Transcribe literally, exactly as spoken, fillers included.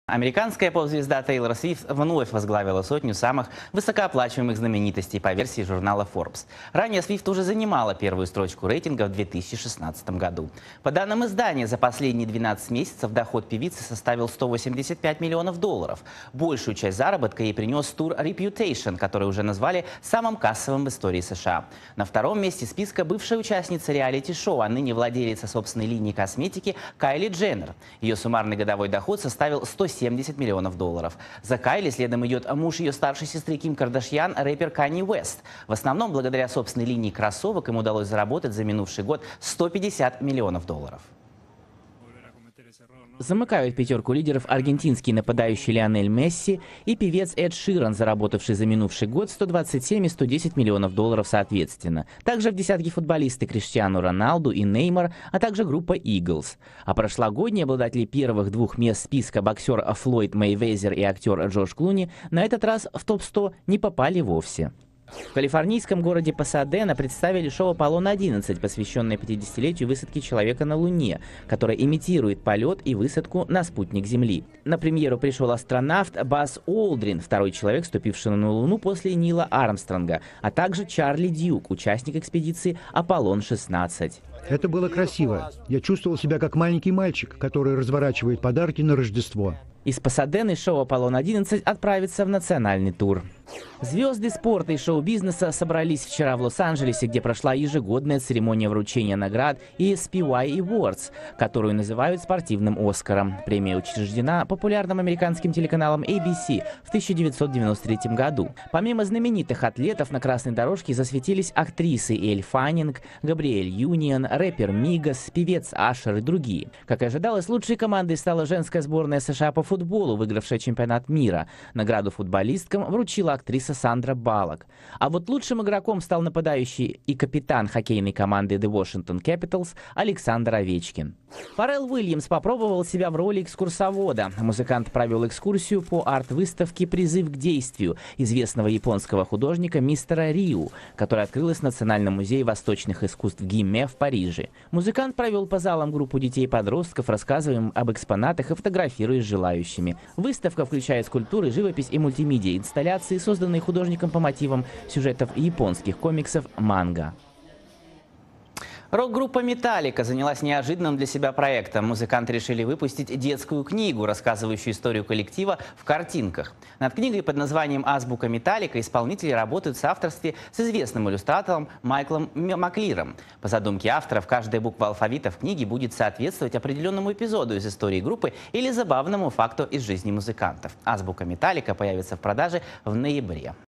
Американская поп-звезда Тейлор Свифт вновь возглавила сотню самых высокооплачиваемых знаменитостей по версии журнала Forbes. Ранее Свифт уже занимала первую строчку рейтинга в две тысячи шестнадцатом году. По данным издания, за последние двенадцать месяцев доход певицы составил сто восемьдесят пять миллионов долларов. Большую часть заработка ей принес тур Reputation, который уже назвали самым кассовым в истории США. На втором месте списка бывшая участница реалити-шоу, а ныне владелица собственной линии косметики Кайли Дженнер. Ее суммарный годовой доход составил сто семьдесят миллионов долларов. За Кайли следом идет муж ее старшей сестры Ким Кардашьян, рэпер Канье Уэст. В основном, благодаря собственной линии кроссовок им удалось заработать за минувший год сто пятьдесят миллионов долларов. Замыкают пятерку лидеров аргентинский нападающий Лионель Месси и певец Эд Ширан, заработавший за минувший год сто двадцать семь и сто десять миллионов долларов соответственно. Также в десятке футболисты Криштиану Роналду и Неймар, а также группа Eagles. А прошлогодние обладатели первых двух мест списка боксер Флойд Мейвезер и актер Джордж Клуни на этот раз в топ сто не попали вовсе. В калифорнийском городе Пасадена представили шоу «Аполлон одиннадцать», посвященное пятидесятилетию высадки человека на Луне, которое имитирует полет и высадку на спутник Земли. На премьеру пришел астронавт Базз Олдрин, второй человек, ступивший на Луну после Нила Армстронга, а также Чарли Дьюк, участник экспедиции «Аполлон шестнадцать». Это было красиво. Я чувствовал себя как маленький мальчик, который разворачивает подарки на Рождество. Из Пасадены шоу «Аполлон одиннадцать» отправится в национальный тур. Звезды спорта и шоу-бизнеса собрались вчера в Лос-Анджелесе, где прошла ежегодная церемония вручения наград и эс пи уай Awards, которую называют спортивным Оскаром. Премия учреждена популярным американским телеканалом эй би си в тысяча девятьсот девяносто третьем году. Помимо знаменитых атлетов, на красной дорожке засветились актрисы Эль Фаннинг, Габриэль Юнион, рэпер Мигос, певец Ашер и другие. Как и ожидалось, лучшей командой стала женская сборная США по футболу, выигравшая чемпионат мира. Награду футболисткам вручила актриса Сандра Баллок. А вот лучшим игроком стал нападающий и капитан хоккейной команды The Washington Capitals Александр Овечкин. Фаррелл Уильямс попробовал себя в роли экскурсовода. Музыкант провел экскурсию по арт-выставке «Призыв к действию» известного японского художника мистера Риу, которая открылась в Национальном музее восточных искусств Гиме в Париже. Музыкант провел по залам группу детей и подростков, рассказывая им об экспонатах и фотографируя с желающими. Выставка включает скульптуры, живопись и мультимедиа инсталляции, созданные художником по мотивам сюжетов японских комиксов манга. Рок-группа «Металлика» занялась неожиданным для себя проектом. Музыканты решили выпустить детскую книгу, рассказывающую историю коллектива в картинках. Над книгой под названием «Азбука Металлика» исполнители работают в соавторстве с известным иллюстратором Майклом Маклиром. По задумке авторов, каждая буква алфавита в книге будет соответствовать определенному эпизоду из истории группы или забавному факту из жизни музыкантов. «Азбука Металлика» появится в продаже в ноябре.